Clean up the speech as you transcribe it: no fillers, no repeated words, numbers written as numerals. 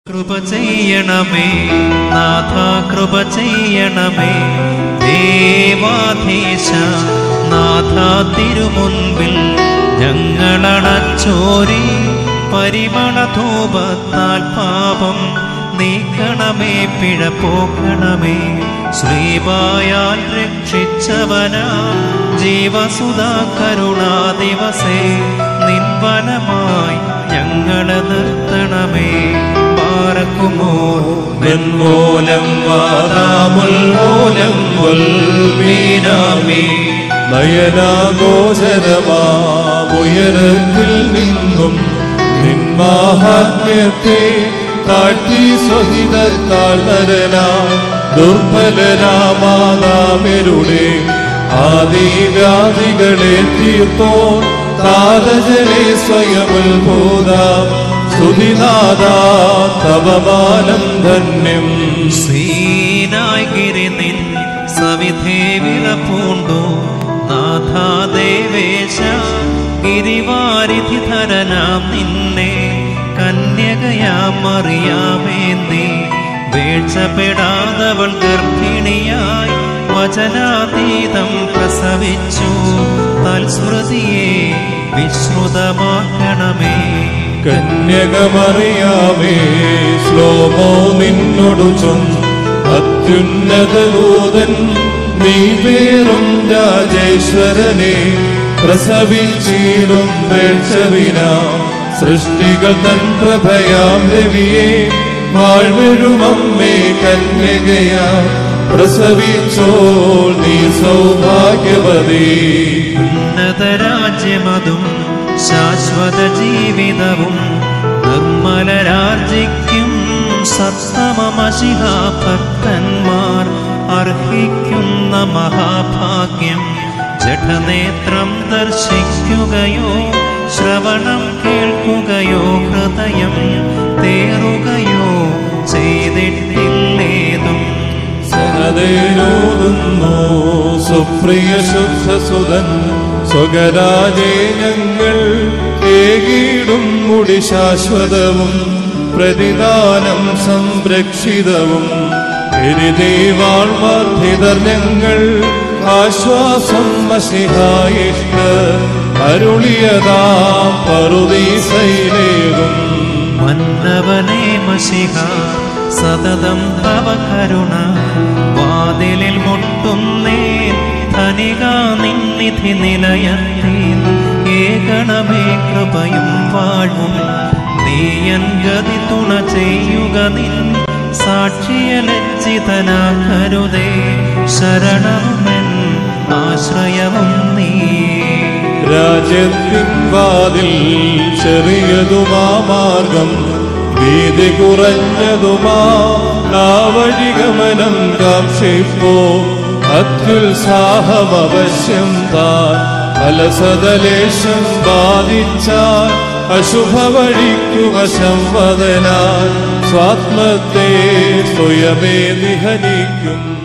കൃപ ചെയ്യണമേ നാഥ, കൃപ ചെയ്യണമേ ദേവാധീശ നാഥ, തിരുമുൻപിൽ ഞങ്ങളണച്ചോരി പരിമളധൂപത്താൽ പാപം നീക്കണമേ, പിഴ പോക്കണമേ. ശ്രീവായാൽ രക്ഷിച്ചവനാ ജീവസുധാ കരുണാ ദിവസേ, നിൻവനമായി ഞങ്ങളെ നിർത്തണമേ. മെൻമൂലം വാദാമുൽമൂലം വൽമീനാമി നയനാഗോചരമാമുയരത്തിൽ നിന്നും നിന്മാഹാത്മ്യത്തെ താഴ്ത്തി സ്വഹിതത്താൽ നരനാ ദുർബലരാമാനാമരുടെ ആദിവ്യാധികളെ തീർത്തോൻ താതജനെ സ്വയമുൽഭൂതാം സ്തുതിനാഥാ തവമാനം ധന്യം. സീനായ് ഗിരി നിൻ സവിധേ വിളപ്പൂണ്ടു നാഥാ ദേവേശ, ഗിരിവാരിധി ധരനാം നിന്നെ കന്യകയാം മറിയാമേന്തി വീഴ്ചപ്പെടാതവൾ ഗർഭിണിയായി വചനാതീതം പ്രസവിച്ചു. തൽസ്മൃതിയെ വിശ്രുതമാക്കണമേ. കന്യകമറിയാമേ ശ്ലോമോ നിന്നോടു അത്യുന്നതദൂതൻ നീ പേറും രാജേശ്വരനെ പ്രസവിച്ചിടും വേഴ്ചവിന സൃഷ്ടികൾ തൻ പ്രഭയാം രവിയെ വാഴ്വഴുമമ്മേ കന്യകയാ പ്രസവിച്ചോൾ നീ സൗഭാഗ്യവതി. ഉന്നതരാജ്യമതും ശാശ്വത ജീവിതവും നിർമ്മലരാർജിക്കും സത്തമമശിഹാ ഭക്തന്മാർ അർഹിക്കുന്ന മഹാഭാഗ്യം. ജഡനേത്രം ദർശിക്കുകയോ ശ്രവണം കേൾക്കുകയോ ഹൃദയം തേറുകയോ ചെയ്തിട്ടില്ലേതും. സനതേനോതുന്നു സുപ്രിയ ശുദ്ധസുതൻ സ്വകരാജേ ഞങ്ങൾ ഏകീടും മുടി ശാശ്വതവും പ്രതിദാനം സംരക്ഷിതവും. എരിദേവാൾവർദ്ധിതർ ഞങ്ങൾ ആശ്വാസം മശിഹായിഷ്ട അരുളിയതാം പറുദീസയിലേകും. മന്നവനേ മശിഹ സതതം തവ കരുണ, വാതിലിൽ മുട്ടുന്നേൻ ധനികാ നിന്നിധി നിലയത്തിൽ ഏകണമേ കൃപയും വാഴ്വും. നീയൻ ഗതി തുണ ചെയ്യുക നിൻ സാക്ഷിയ ലജ്ജിതനാക്കരുതേ. ശരണമെൻ ആശ്രയവും നീ. രാജ്യത്തിൻ വാതിൽ ചെറിയതുമാ മാർഗം, വീതി കുറഞ്ഞതുമാ ആ വഴിഗമനം കാക്ഷിപ്പോ. അത്യുത്സാഹമവശ്യം താൻ അലസതലേശം ബാധിച്ചാൽ അശുഭവഴിക്കു വശം വദനാൽ സ്വാത്മത്തെ സ്വയമേ നിഹനിക്കും.